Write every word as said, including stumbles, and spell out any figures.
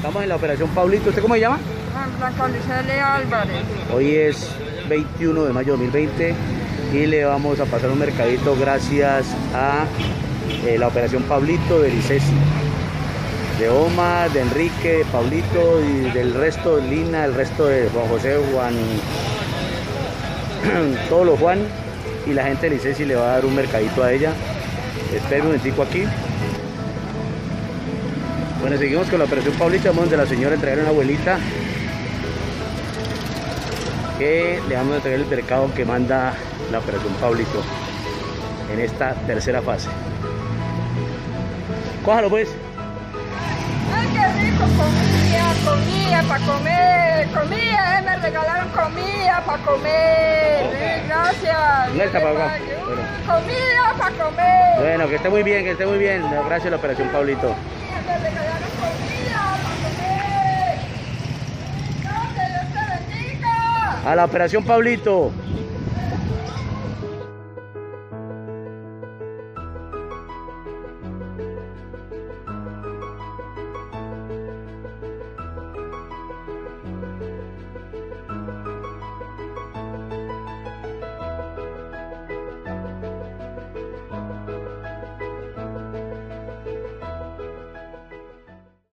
Estamos en la operación Pablito. ¿Usted cómo se llama? Blanca Lucely Álvarez. Hoy es veintiuno de mayo de dos mil veinte y le vamos a pasar un mercadito gracias a eh, la operación Pablito de Licesi, de Omar, de Enrique, de Pablito y del resto de Lina, el resto de Juan José, Juan, todos los Juan, y la gente de Licesi le va a dar un mercadito a ella. Espera un momentico aquí. Bueno, seguimos con la operación Pablito. Vamos donde la señora entregar a una abuelita que le vamos a entregar el mercado que manda la operación Pablito en esta tercera fase. Cójalo pues. Ay, qué rico, comida, comida para comer, comida, eh, me regalaron comida para comer, eh, gracias. ¿Dónde está, papá? Bueno. Comida para comer. Bueno, que esté muy bien, que esté muy bien. Gracias a la operación Pablito. Me regalaron comida para comer. Gracias, Dios te bendiga. A la operación Pablito.